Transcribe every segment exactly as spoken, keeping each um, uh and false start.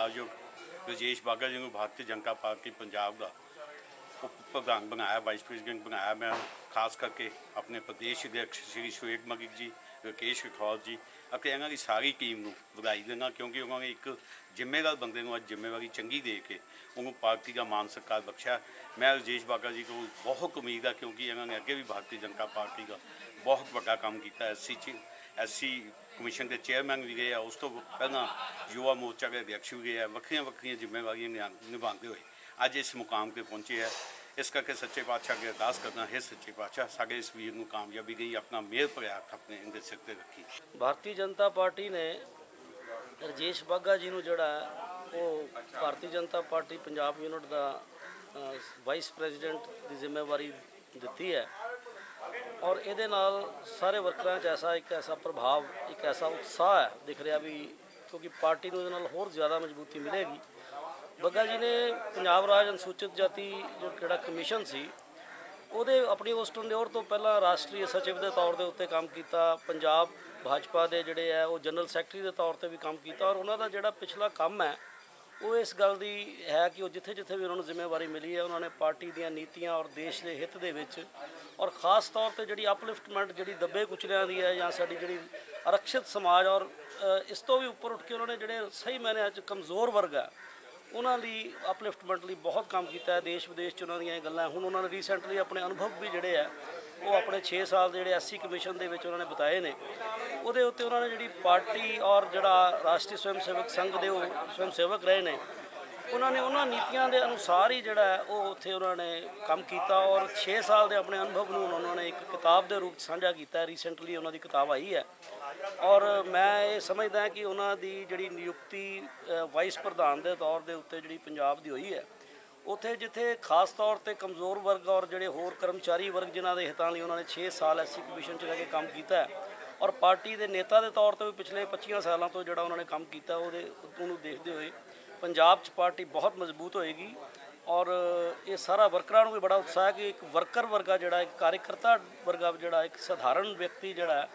सत्कारयोग राजेश बाघा जी को भारतीय जनता पार्टी पंजाब का उप प्रधान बनाया, वाइस प्रेजिडेंट बनाया। मैं खास करके अपने प्रदेश अध्यक्ष श्री शोएब मलिक जी, राकेश राठौर जी ਅਤੇ ਇਹਨਾਂ ਦੀ ਸਾਰੀ ਟੀਮ ਨੂੰ ਵਧਾਈ ਦੇਣਾ, ਕਿਉਂਕਿ ਉਹਨਾਂ ਨੇ ਇੱਕ ਜ਼ਿੰਮੇਵਾਰ ਬੰਦੇ ਨੂੰ ਅੱਜ ਜ਼ਿੰਮੇਵਾਰੀ ਚੰਗੀ ਦੇ ਕੇ ਉਹਨੂੰ ਪਾਰਟੀ ਦਾ ਮਾਨ ਸਤਿਕਾਰ ਬਖਸ਼ਿਆ। ਮੈਂ ਰਾਜੇਸ਼ ਬਾਘਾ ਜੀ ਕੋਲ ਬਹੁਤ ਉਮੀਦ ਆ, ਕਿਉਂਕਿ ਇਹਨਾਂ ਨੇ ਅੱਗੇ ਵੀ ਭਾਰਤੀ ਜਨਤਾ ਪਾਰਟੀ ਦਾ ਬਹੁਤ ਵੱਡਾ ਕੰਮ ਕੀਤਾ। ਐਸ ਸੀ 'ਚ ਐਸ ਸੀ ਕਮਿਸ਼ਨ ਦੇ ਚੇਅਰਮੈਨ ਵੀ ਰਹੇ ਆ, ਉਸ ਤੋਂ ਪਹਿਲਾਂ ਯੁਵਾ ਮੋਰਚਾ ਦੇ ਅਧਿਅਕਸ਼ ਵੀ ਰਹੇ ਆ। ਵੱਖਰੀਆਂ ਵੱਖਰੀਆਂ ਜ਼ਿੰਮੇਵਾਰੀਆਂ ਨਿਭਾਉਂਦੇ ਹੋਏ ਅੱਜ ਇਸ ਮੁਕਾਮ 'ਤੇ ਪਹੁੰਚੇ ਆ। इस करके सच्चे पातशाह अगे अरदास करना है, सच्चे पातशाह साढ़े इस वीर को कामयाबी गई, अपना मेहर भरिया हथ अपने इनके सिर पर रखी। भारतीय जनता पार्टी ने राजेश बाघा जी को जोड़ा वो भारतीय जनता पार्टी पंजाब यूनिट का वाइस प्रेजिडेंट की जिम्मेवारी दी है और ये सारे वर्करां च ऐसा एक ऐसा प्रभाव, एक ऐसा उत्साह है दिख रहा भी, क्योंकि पार्टी को ये होर ज़्यादा मजबूती मिलेगी। बाघा जी ने पंजाब राज अनुसूचित जाति जो किहड़ा कमीशन सी ਉਹਦੇ ਆਪਣੀ ਉਸ ਟੰਡਿਓਰ ਤੋਂ ਪਹਿਲਾਂ ਰਾਸ਼ਟਰੀ ਸਚਿਵ ਦੇ ਤੌਰ ਦੇ ਉੱਤੇ ਕੰਮ ਕੀਤਾ। ਪੰਜਾਬ ਭਾਜਪਾ ਦੇ ਜਿਹੜੇ ਹੈ ਉਹ ਜਨਰਲ ਸੈਕਟਰੀ ਦੇ ਤੌਰ ਤੇ ਵੀ ਕੰਮ ਕੀਤਾ ਔਰ ਉਹਨਾਂ ਦਾ ਜਿਹੜਾ ਪਿਛਲਾ ਕੰਮ ਹੈ ਉਹ ਇਸ ਗੱਲ ਦੀ ਹੈ ਕਿ ਉਹ ਜਿੱਥੇ ਜਿੱਥੇ ਵੀ ਉਹਨਾਂ ਨੂੰ ਜ਼ਿੰਮੇਵਾਰੀ ਮਿਲੀ ਹੈ ਉਹਨਾਂ ਨੇ ਪਾਰਟੀ ਦੀਆਂ ਨੀਤੀਆਂ ਔਰ ਦੇਸ਼ ਦੇ ਹਿੱਤ ਦੇ ਵਿੱਚ ਔਰ ਖਾਸ ਤੌਰ ਤੇ ਜਿਹੜੀ ਅਪਲਿਫਟਮੈਂਟ ਜਿਹੜੀ ਦੱਬੇ ਕੁਚਲਿਆਂ ਦੀ ਹੈ ਜਾਂ ਸਾਡੀ ਜਿਹੜੀ ਆਰਕਸ਼ਿਤ ਸਮਾਜ ਔਰ ਇਸ ਤੋਂ ਵੀ ਉੱਪਰ ਉੱਠ ਕੇ ਉਹਨਾਂ ਨੇ ਜਿਹੜੇ ਸਹੀ ਮਾਇਨਿਆਂ 'ਚ ਕਮਜ਼ੋਰ ਵਰਗ ਹੈ ਉਹਨਾਂ ਲਈ ਅਪਲਿਫਟਮੈਂਟ ਲਈ ਬਹੁਤ ਕੰਮ ਕੀਤਾ ਹੈ। ਦੇਸ਼ ਵਿਦੇਸ਼ 'ਚ ਉਹਨਾਂ ਦੀਆਂ ਇਹ ਗੱਲਾਂ ਹੁਣ ਉਹਨਾਂ ਨੇ ਰੀਸੈਂਟਲੀ ਆਪਣੇ ਅਨੁਭਵ ਵੀ ਜਿਹੜੇ ਹੈ ਉਹ ਆਪਣੇ ਛੇ ਸਾਲ ਦੇ ਜਿਹੜੇ ਐਸ ਸੀ ਕਮਿਸ਼ਨ ਦੇ ਵਿੱਚ ਉਹਨਾਂ ਨੇ ਬਿਤਾਏ ਨੇ, ਉਹਦੇ ਉੱਤੇ ਉਹਨਾਂ ਨੇ ਜਿਹੜੀ ਪਾਰਟੀ ਔਰ ਜਿਹੜਾ ਰਾਸ਼ਟਰੀ ਸਵੈਮ ਸੇਵਕ ਸੰਘ ਦੇ ਉਹ ਸਵੈਮ ਸੇਵਕ ਰਹੇ ਨੇ ਉਹਨਾਂ ਨੇ ਉਹਨਾਂ ਨੀਤੀਆਂ ਦੇ ਅਨੁਸਾਰ ਹੀ ਜਿਹੜਾ ਹੈ ਉਹ ਉੱਥੇ ਉਹਨਾਂ ਨੇ ਕੰਮ ਕੀਤਾ ਔਰ ਛੇ ਸਾਲ ਦੇ ਆਪਣੇ ਅਨੁਭਵ ਨੂੰ ਉਹਨਾਂ ਨੇ ਇੱਕ ਕਿਤਾਬ ਦੇ ਰੂਪ 'ਚ ਸਾਂਝਾ ਕੀਤਾ। ਰੀਸੈਂਟਲੀ ਉਹਨਾਂ ਦੀ ਕਿਤਾਬ ਆਈ ਹੈ ਔਰ ਮੈਂ ਇਹ ਸਮਝਦਾ ਕਿ ਉਹਨਾਂ ਦੀ ਜਿਹੜੀ ਨਿਯੁਕਤੀ ਵਾਈਸ ਪ੍ਰਧਾਨ ਦੇ ਤੌਰ ਦੇ ਉੱਤੇ ਜਿਹੜੀ ਪੰਜਾਬ ਦੀ ਹੋਈ ਹੈ ਉੱਥੇ ਜਿੱਥੇ ਖਾਸ ਤੌਰ ਤੇ ਕਮਜ਼ੋਰ ਵਰਗ ਔਰ ਜਿਹੜੇ ਹੋਰ ਕਰਮਚਾਰੀ ਵਰਗ ਜਿਨ੍ਹਾਂ ਦੇ ਹਿੱਤਾਂ ਲਈ ਉਹਨਾਂ ਨੇ ਛੇ ਸਾਲ ਐਸ ਸੀ ਕਮਿਸ਼ਨ 'ਚ ਰਹਿ ਕੇ ਕੰਮ ਕੀਤਾ ਔਰ ਪਾਰਟੀ ਦੇ ਨੇਤਾ ਦੇ ਤੌਰ 'ਤੇ ਵੀ ਪਿਛਲੇ ਪੱਚੀਆਂ ਸਾਲਾਂ ਤੋਂ ਜਿਹੜਾ ਉਹਨਾਂ ਨੇ ਕੰਮ ਕੀਤਾ ਉਹਦੇ ਉਹਨੂੰ ਦੇਖਦੇ ਹੋਏ ਪੰਜਾਬ 'ਚ ਪਾਰਟੀ ਬਹੁਤ ਮਜ਼ਬੂਤ ਹੋਏਗੀ ਔਰ ਇਹ ਸਾਰਾ ਵਰਕਰਾਂ ਨੂੰ ਵੀ ਬੜਾ ਉਤਸ਼ਾਹ ਹੈ ਕਿ ਇੱਕ ਵਰਕਰ ਵਰਗਾ ਜਿਹੜਾ ਇੱਕ ਕਾਰਜਕਰਤਾ ਵਰਗਾ ਜਿਹੜਾ ਇੱਕ ਸਧਾਰਨ ਵਿਅਕਤੀ ਜਿਹੜਾ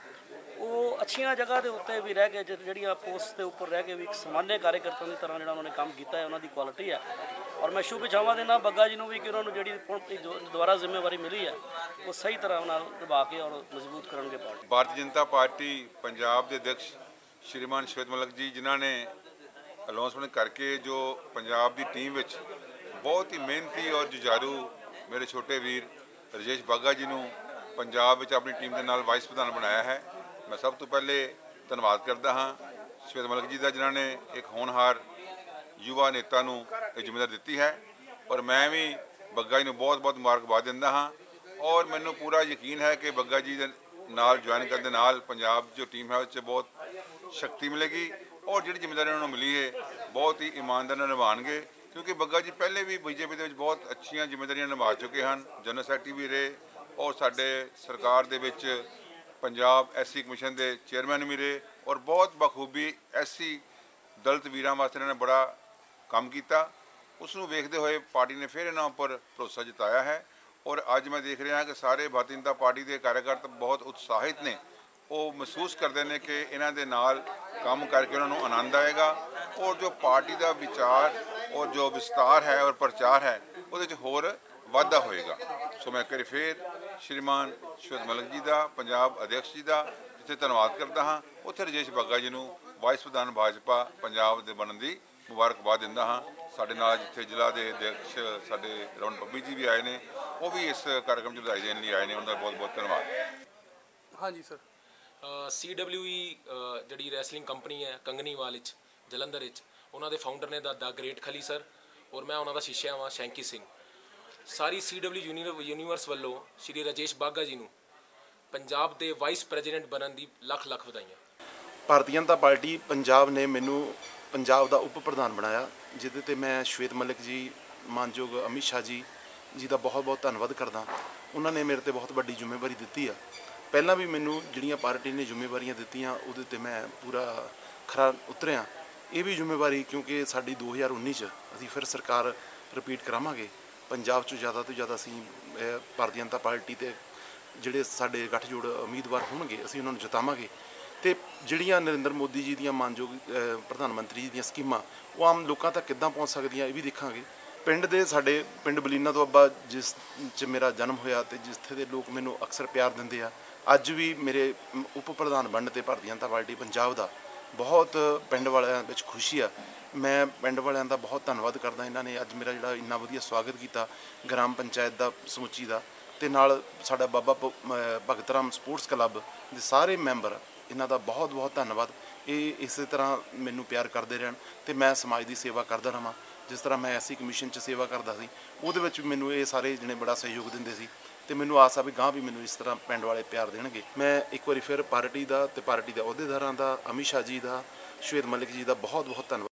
ਉਹ ਅੱਛੀਆਂ ਜਗ੍ਹਾ ਦੇ ਉੱਤੇ ਵੀ ਰਹਿ ਕੇ ਜਿਹੜੀਆਂ ਪੋਸਟ ਦੇ ਉੱਪਰ ਰਹਿ ਕੇ ਵੀ ਇੱਕ ਸਮਾਨਯ ਕਾਰਜਕਰਤਾ ਦੀ ਤਰ੍ਹਾਂ ਜਿਹੜਾ ਉਹਨਾਂ ਨੇ ਕੰਮ ਕੀਤਾ ਹੈ ਉਹਨਾਂ ਦੀ ਕੁਆਲਿਟੀ ਹੈ ਔਰ ਮੈਂ ਸ਼ੁਭ ਇਛਾਵਾਂ ਦੇਣਾ ਬੱਗਾ ਜੀ ਨੂੰ ਵੀ ਕਿ ਉਹਨਾਂ ਨੂੰ ਜਿਹੜੀ ਦੁਬਾਰਾ ਜ਼ਿੰਮੇਵਾਰੀ ਮਿਲੀ ਹੈ ਉਹ ਸਹੀ ਤਰ੍ਹਾਂ ਨਾਲ ਨਿਭਾ ਕੇ ਔਰ ਮਜ਼ਬੂਤ ਕਰਨਗੇ ਪਾਰਟੀ। ਭਾਰਤੀ ਜਨਤਾ ਪਾਰਟੀ ਪੰਜਾਬ ਦੇ ਅਧਿਕਸ਼ ਸ਼੍ਰੀਮਾਨ ਸ਼ੋਏਬ ਮਲਿਕ ਜੀ ਜਿਨ੍ਹਾਂ ਨੇ ਅਨਾਉਂਸਮੈਂਟ ਕਰਕੇ ਜੋ ਪੰਜਾਬ ਦੀ ਟੀਮ ਵਿੱਚ ਬਹੁਤ ਹੀ ਮਿਹਨਤੀ ਔਰ ਜੁਝਾਰੂ ਮੇਰੇ ਛੋਟੇ ਵੀਰ ਰਾਜੇਸ਼ ਬਾਘਾ ਜੀ ਨੂੰ ਪੰਜਾਬ ਵਿੱਚ ਆਪਣੀ ਟੀਮ ਦੇ ਨਾਲ ਵਾਈਸ ਪ੍ਰਧਾਨ ਬਣਾਇਆ ਹੈ। मैं सब तो पहले धन्यवाद करता हाँ शोएब मलिक जी का जिन्हों ने एक होनहार युवा नेता नूं ये जिम्मेदारी दी है और मैं भी बग्गा जी नूं बहुत बहुत मुबारकबाद दिंदा हाँ और मैनूं पूरा यकीन है कि बग्गा जी दे नाल ज्वाइन करने दे नाल पंजाब जो टीम है उससे बहुत शक्ति मिलेगी और जिहड़ी जिम्मेदारी उन्होंने मिली है बहुत ही ईमानदारी नाल निभाणगे, क्योंकि बग्गा जी पहले भी बीजेपी दे विच बहुत अच्छियां जिम्मेदारियां निभा चुके हैं, जनरल सैकटरी भी रहे और साडे सरकार दे विच पंजाब एस सी कमिशन के चेयरमैन भी रहे और बहुत बखूबी एस सी दलित वीरां वास्ते इन्होंने बड़ा काम किया। उसनूं वेखदे होए पार्टी ने फिर इन्हां उपर भरोसा जताया है और अज मैं देख रहा कि सारे भारतीय जनता पार्टी के कार्यकर्ता बहुत उत्साहित ने, वो महसूस करते हैं कि इन्हां दे नाल काम करके उन्होंने आनंद आएगा और जो पार्टी का विचार और जो विस्तार है और प्रचार है वो होर वाधा होएगा। सो मैं करी फिर श्रीमान शोएब मलिक जी का पंजाब अध्यक्ष जी का जिथे धन्यवाद करता हाँ उत्थे राजेश बाघा जी नूं वाइस प्रधान भाजपा पंजाब के बनने की मुबारकबाद दिंदा हाँ। साडे नाल जिथे जिला के अध्यक्ष साडे रमन पब्बी जी भी आए ने, वो भी इस कार्यक्रम च बधाई देने लिए आए ने, उनका बहुत बहुत धन्यवाद। हाँ जी सर। सी डब्ल्यू ई जी रैसलिंग कंपनी है कंगनीवाल जलंधर उन्होंने दे फाउंडर ने द ग्रेट खली सर और मैं उन्होंने शिष्या हाँ शैंकी सिंह। सारी सी डब्ल्यू यूनीवर्स वालों श्री राजेश बाघा जी नूं पंजाब के वाइस प्रेजिडेंट बनने की लख लख बधाइयां। भारतीय जनता पार्टी पंजाब ने मैनू पंजाब का उप प्रधान बनाया जिहदे ते मैं शोएब मलिक जी मानयोग अमित शाह जी जी का बहुत बहुत धन्यवाद करदा। उन्होंने मेरे ते बहुत वड्डी जिम्मेवारी दी है, पहला भी मैनू जिहड़ियां पार्टी ने जिम्मेवारियां दित्तियां उहदे ते मैं पूरा खरा उतरिया। ये भी जिम्मेवारी क्योंकि साडी दो हज़ार उन्नीस असीं फिर सरकार रिपीट करावांगे, पंजाब चो ज़्यादा तो ज़्यादा असीं भारतीय जनता पार्टी ते जिहड़े साडे गठजोड़ उम्मीदवार होणगे असीं उन्हां नूं जितावांगे ਤੇ ਜਿਹੜੀਆਂ ਨਰਿੰਦਰ ਮੋਦੀ ਜੀ ਦੀਆਂ ਮਾਨਯੋਗ ਅ, ਪ੍ਰਧਾਨ ਮੰਤਰੀ ਜੀ ਦੀਆਂ ਸਕੀਮਾਂ ਉਹ ਆਮ ਲੋਕਾਂ ਤੱਕ ਕਿੱਦਾਂ ਪਹੁੰਚ ਸਕਦੀਆਂ ਇਹ ਵੀ ਦੇਖਾਂਗੇ। ਪਿੰਡ ਦੇ ਸਾਡੇ ਪਿੰਡ ਬਲੀਨਾ ਤੋਂ ਅੱਬਾ ਜਿਸ 'ਚ ਮੇਰਾ ਜਨਮ ਹੋਇਆ ਤੇ ਜਿੱਥੇ ਦੇ ਲੋਕ ਮੈਨੂੰ ਅਕਸਰ ਪਿਆਰ ਦਿੰਦੇ ਆ, ਅੱਜ ਵੀ ਮੇਰੇ ਉਪ ਪ੍ਰਧਾਨ ਬਣਨ ਤੇ ਭਾਰਤੀ ਜਨਤਾ ਪਾਰਟੀ ਪੰਜਾਬ ਦਾ ਬਹੁਤ ਪਿੰਡ ਵਾਲਿਆਂ ਵਿੱਚ ਖੁਸ਼ੀ ਆ। ਮੈਂ ਪਿੰਡ ਵਾਲਿਆਂ ਦਾ ਬਹੁਤ ਧੰਨਵਾਦ ਕਰਦਾ, ਇਹਨਾਂ ਨੇ ਅੱਜ ਮੇਰਾ ਜਿਹੜਾ ਇੰਨਾ ਵਧੀਆ ਸਵਾਗਤ ਕੀਤਾ ਗ੍ਰਾਮ ਪੰਚਾਇਤ ਦਾ ਸਮੁੱਚੀ ਦਾ, ਤੇ ਨਾਲ ਸਾਡਾ ਬਾਬਾ ਭ- ਅ, ਭਗਤ ਰਾਮ ਸਪੋਰਟਸ ਕਲੱਬ ਦੇ ਸਾਰੇ ਮੈਂਬਰ, ਇਹਨਾਂ ਦਾ ਬਹੁਤ ਬਹੁਤ ਧੰਨਵਾਦ। ਇਹ ਇਸੇ ਤਰ੍ਹਾਂ ਮੈਨੂੰ ਪਿਆਰ ਕਰਦੇ ਰਹਿਣ ਤੇ ਮੈਂ ਸਮਾਜ ਦੀ ਸੇਵਾ ਕਰਦਾ ਰਹਾਂ। ਜਿਸ ਤਰ੍ਹਾਂ ਮੈਂ ਐਸੀ ਕਮਿਸ਼ਨ 'ਚ ਸੇਵਾ ਕਰਦਾ ਸੀ, ਉਹਦੇ ਵਿੱਚ ਵੀ ਮੈਨੂੰ ਇਹ ਸਾਰੇ ਜਣੇ ਬੜਾ ਸਹਿਯੋਗ ਦਿੰਦੇ ਸੀ ਤੇ ਮੈਨੂੰ ਆਸ ਆ ਵੀ ਗਾਂ ਵੀ ਮੈਨੂੰ ਇਸ ਤਰ੍ਹਾਂ ਪਿੰਡ ਵਾਲੇ ਪਿਆਰ ਦੇਣਗੇ। ਮੈਂ ਇੱਕ ਵਾਰੀ ਫਿਰ ਪਾਰਟੀ ਦਾ ਤੇ ਪਾਰਟੀ ਦੇ ਅਹੁਦੇਦਾਰਾਂ ਦਾ, ਅਮਿਤ ਸ਼ਾਹ ਜੀ ਦਾ, ਸ਼ਵੇਤ ਮਲਿਕ ਜੀ ਦਾ ਬਹੁਤ ਬਹੁਤ ਧੰਨਵਾਦ